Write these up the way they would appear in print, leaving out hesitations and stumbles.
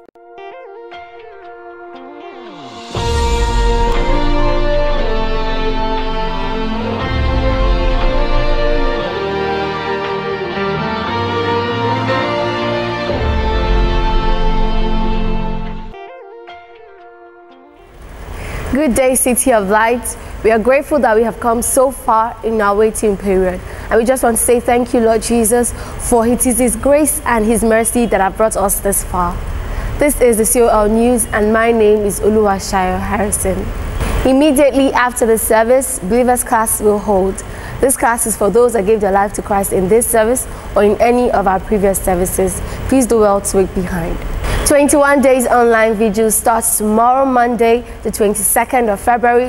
Good day, City of Light. We are grateful that we have come so far in our waiting period. And we just want to say thank you, Lord Jesus, for it is His grace and His mercy that have brought us this far. This is the COL News, and my name is Oluwaseun Harrison. Immediately after the service, Believers class will hold. This class is for those that gave their life to Christ in this service or in any of our previous services. Please do well to wait behind. 21 Days Online Vigil starts tomorrow, Monday, the 22nd of February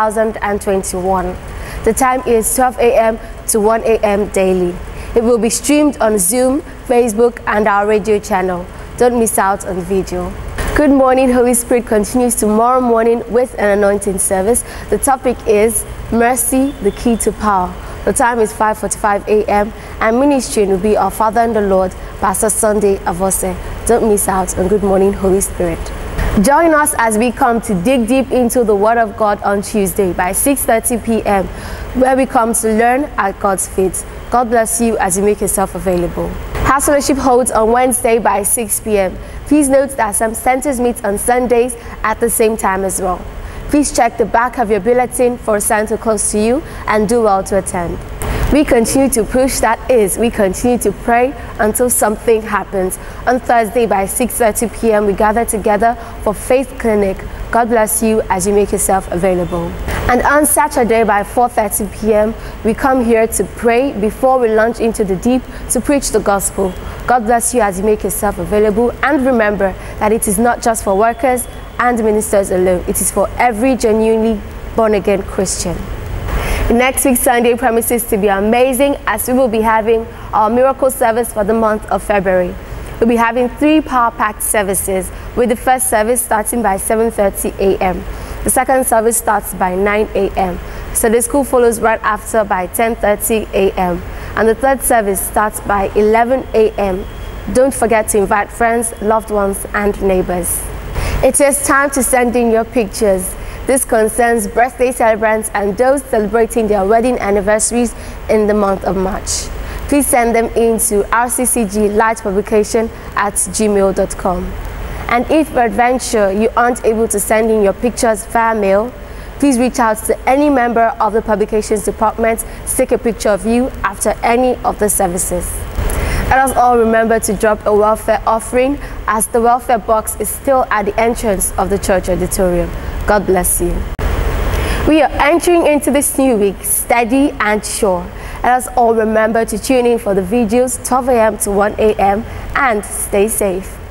2021. The time is 12 a.m. to 1 a.m. daily. It will be streamed on Zoom, Facebook, and our radio channel. Don't miss out on the video. Good Morning Holy Spirit continues tomorrow morning with an anointing service. The topic is Mercy, the Key to Power. The time is 5:45 a.m. and ministry will be our Father in the Lord, Pastor Sunday Avose. Don't miss out on Good Morning Holy Spirit. Join us as we come to dig deep into the Word of God on Tuesday by 6:30 p.m. where we come to learn at God's feet. God bless you as you make yourself available. House Fellowship holds on Wednesday by 6 p.m. Please note that some centers meet on Sundays at the same time as well. Please check the back of your bulletin for a center close to you and do well to attend. We continue to push, that is, we continue to pray until something happens. On Thursday by 6:30 p.m. we gather together for Faith Clinic. God bless you as you make yourself available. And on Saturday by 4:30 p.m. we come here to pray before we launch into the deep to preach the gospel. God bless you as you make yourself available, and remember that it is not just for workers and ministers alone. It is for every genuinely born-again Christian. Next week Sunday promises to be amazing as we will be having our miracle service for the month of February. We'll be having 3 power-packed services, with the first service starting by 7:30 a.m. The second service starts by 9 a.m. Sunday school follows right after by 10:30 a.m. and the third service starts by 11 a.m. Don't forget to invite friends, loved ones, and neighbors. It is time to send in your pictures. This concerns birthday celebrants and those celebrating their wedding anniversaries in the month of March. Please send them in to rccglightpublication@gmail.com. And if peradventure you aren't able to send in your pictures via mail, please reach out to any member of the publications department to take a picture of you after any of the services. Let us all remember to drop a welfare offering, as the welfare box is still at the entrance of the church auditorium. God bless you. We are entering into this new week steady and sure. Let us all remember to tune in for the videos 12 a.m. to 1 a.m. and stay safe.